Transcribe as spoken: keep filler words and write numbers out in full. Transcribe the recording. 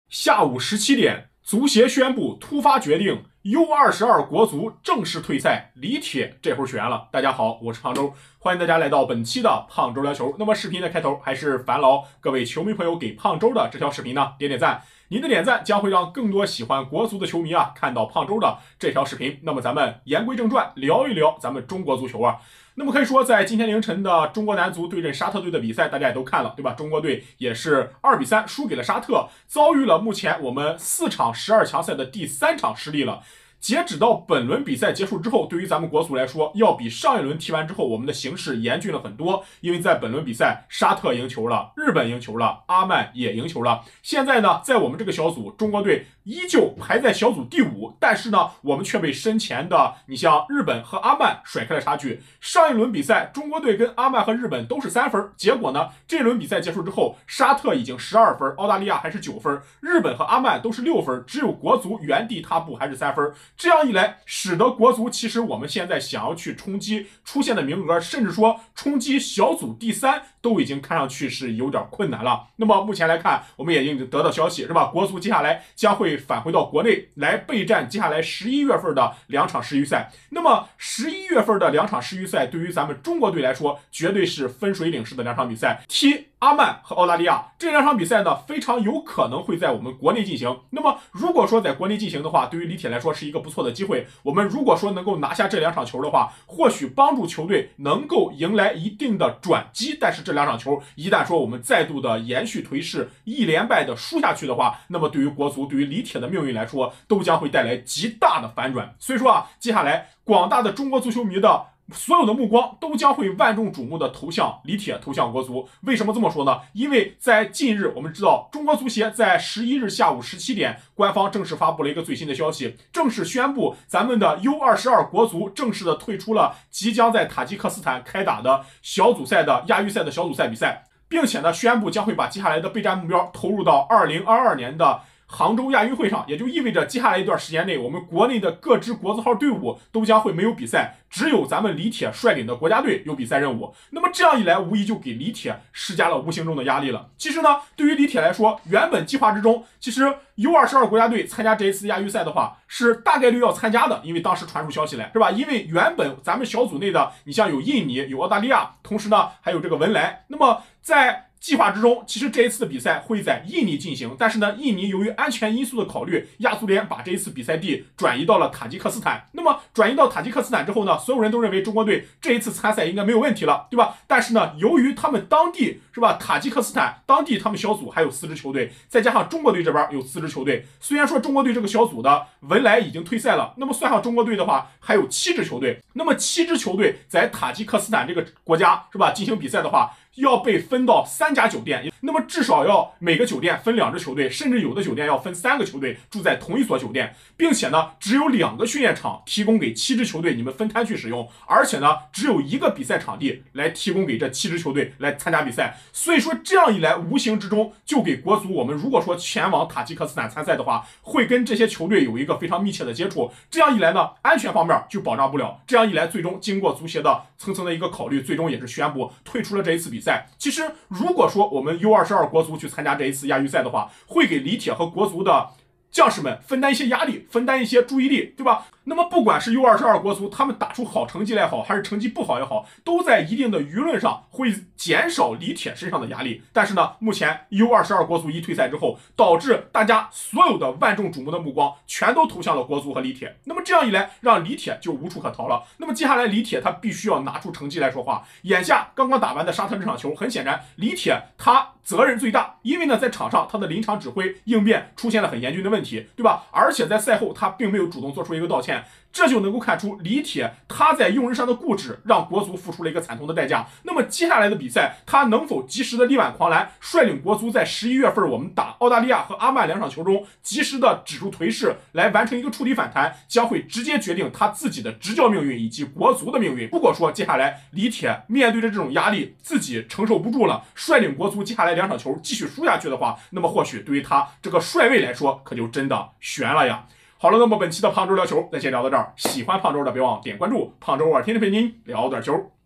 下午十七点，足协宣布突发决定 ，U 二十二国足正式退赛，李铁这会儿悬了。大家好，我是胖周，欢迎大家来到本期的胖周聊球。那么视频的开头还是烦劳各位球迷朋友给胖周的这条视频呢点点赞，您的点赞将会让更多喜欢国足的球迷啊看到胖周的这条视频。那么咱们言归正传，聊一聊咱们中国足球啊。那么可以说，在今天凌晨的中国男足对阵沙特队的比赛，大家也都看了，对吧？中国队也是二比三输给了沙特，遭遇了目前我们四场十二强赛的第三场失利了。截止到本轮比赛结束之后，对于咱们国足来说，要比上一轮踢完之后，我们的形势严峻了很多。因为在本轮比赛，沙特赢球了，日本赢球了，阿曼也赢球了。现在呢，在我们这个小组，中国队依旧排在小组第五，但是呢，我们却被身前的你像日本和阿曼甩开了差距。上一轮比赛，中国队跟阿曼和日本都是三分，结果呢，这轮比赛结束之后，沙特已经十二分，澳大利亚还是九分，日本和阿曼都是六分，只有国足原地踏步还是三分。这样一来，使得国足其实我们现在想要去冲击出现的名额，甚至说冲击小组第三，都已经看上去是有点困难了。那么目前来看，我们也已经得到消息，是吧？国足接下来将会返回到国内来备战接下来十一月份的两场世预赛。那么十一月份的两场世预赛，对于咱们中国队来说，绝对是分水岭式的两场比赛。踢阿曼和澳大利亚这两场比赛呢，非常有可能会在我们国内进行。那么如果说在国内进行的话，对于李铁来说是一个不错的机会。我们如果说能够拿下这两场球的话，或许帮助球队能够迎来一定的转机。但是这两场球一旦说我们再度的延续颓势，一连败的输下去的话，那么对于国足，对于李铁的命运来说，都将会带来极大的反转。所以说啊，接下来广大的中国足球迷的所有的目光都将会万众瞩目的投向李铁，投向国足。为什么这么说呢？因为在近日，我们知道中国足协在十一日下午十七点，官方正式发布了一个最新的消息，正式宣布咱们的 U 二十二 国足正式的退出了即将在塔吉克斯坦开打的小组赛的亚预赛的小组赛比赛，并且呢，宣布将会把接下来的备战目标投入到二零二二年的杭州亚运会上，也就意味着接下来一段时间内，我们国内的各支国字号队伍都将会没有比赛，只有咱们李铁率领的国家队有比赛任务。那么这样一来，无疑就给李铁施加了无形中的压力了。其实呢，对于李铁来说，原本计划之中，其实 U 二十二 国家队参加这一次亚预赛的话，是大概率要参加的，因为当时传出消息来，是吧？因为原本咱们小组内的，你像有印尼、有澳大利亚，同时呢还有这个文莱，那么在计划之中，其实这一次的比赛会在印尼进行，但是呢，印尼由于安全因素的考虑，亚足联把这一次比赛地转移到了塔吉克斯坦。那么转移到塔吉克斯坦之后呢，所有人都认为中国队这一次参赛应该没有问题了，对吧？但是呢，由于他们当地是吧，塔吉克斯坦当地他们小组还有四支球队，再加上中国队这边有四支球队，虽然说中国队这个小组的文莱已经退赛了，那么算上中国队的话，还有七支球队。那么七支球队在塔吉克斯坦这个国家是吧进行比赛的话，要被分到三家酒店，那么至少要每个酒店分两支球队，甚至有的酒店要分三个球队住在同一所酒店，并且呢，只有两个训练场提供给七支球队你们分摊去使用，而且呢，只有一个比赛场地来提供给这七支球队来参加比赛。所以说这样一来，无形之中就给国足，我们如果说前往塔吉克斯坦参赛的话，会跟这些球队有一个非常密切的接触。这样一来呢，安全方面就保障不了。这样一来，最终经过足协的层层的一个考虑，最终也是宣布退出了这一次比赛。其实如果说我们 U 二十二 国足去参加这一次亚预赛的话，会给李铁和国足的将士们分担一些压力，分担一些注意力，对吧？那么不管是 U 二十二 国足他们打出好成绩来好，还是成绩不好也好，都在一定的舆论上会减少李铁身上的压力。但是呢，目前 U 二十二 国足一退赛之后，导致大家所有的万众瞩目的目光全都投向了国足和李铁。那么这样一来，让李铁就无处可逃了。那么接下来李铁他必须要拿出成绩来说话。眼下刚刚打完的沙特这场球，很显然李铁他责任最大，因为呢在场上他的临场指挥应变出现了很严峻的问题，对吧？而且在赛后他并没有主动做出一个道歉。这就能够看出李铁他在用人上的固执，让国足付出了一个惨痛的代价。那么接下来的比赛，他能否及时的力挽狂澜，率领国足在十一月份我们打澳大利亚和阿曼两场球中，及时的止住颓势，来完成一个触底反弹，将会直接决定他自己的执教命运以及国足的命运。如果说接下来李铁面对着这种压力，自己承受不住了，率领国足接下来两场球继续输下去的话，那么或许对于他这个帅位来说，可就真的悬了呀。好了，那么本期的胖周聊球咱先聊到这儿。喜欢胖周的别忘点关注，胖周我天天陪您聊点球。